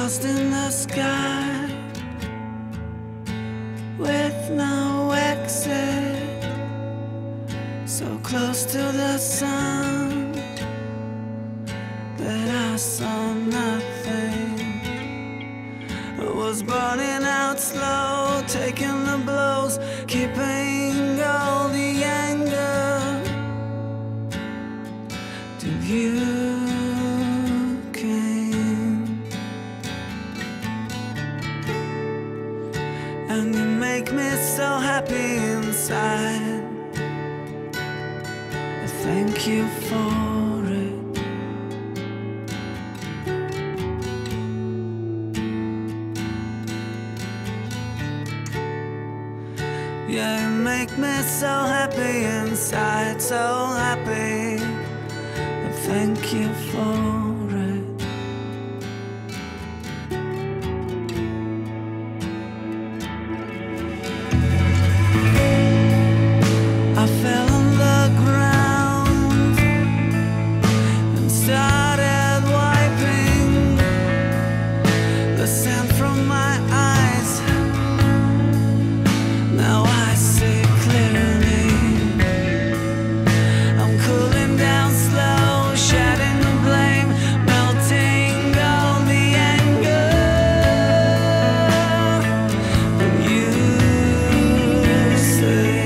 lost in the sky with no exit, so close to the sun that I saw nothing. I was burning out slow, taking the blows, keeping all the anger till you came. And you make me so happy inside. I thank you for it. Yeah, you make me so happy inside, so happy. I thank you for it. I fell on the ground and started wiping the sand from my eyes. Now I see clearly. I'm cooling down slow, shedding the blame, melting all the anger. But you say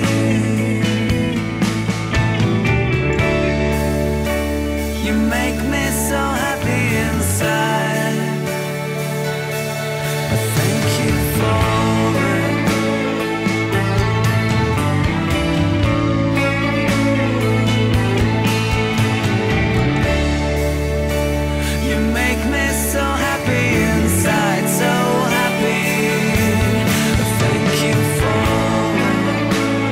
you make me so happy inside. I thank you for it. You make me so happy inside, so happy. I thank you for it.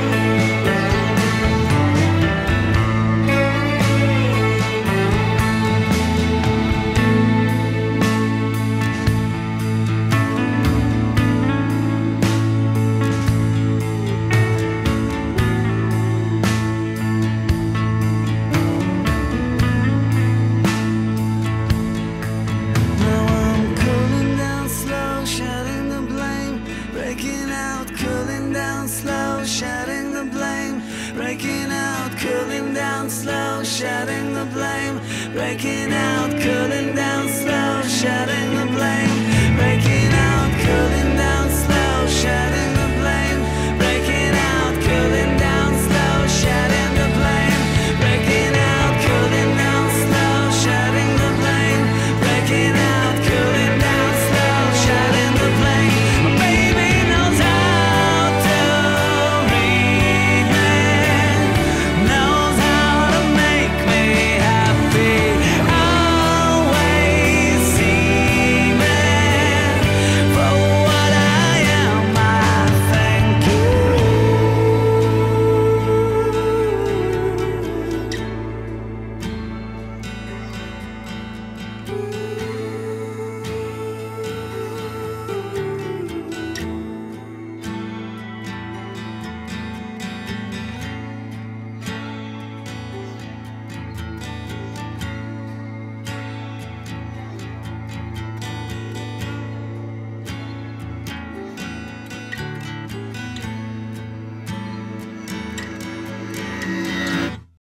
Now I'm cooling down slow, shedding the blame, breaking out, cooling down slow, shedding the blame, breaking out, cooling down slow, shedding the blame, breaking out, cooling down slow, shedding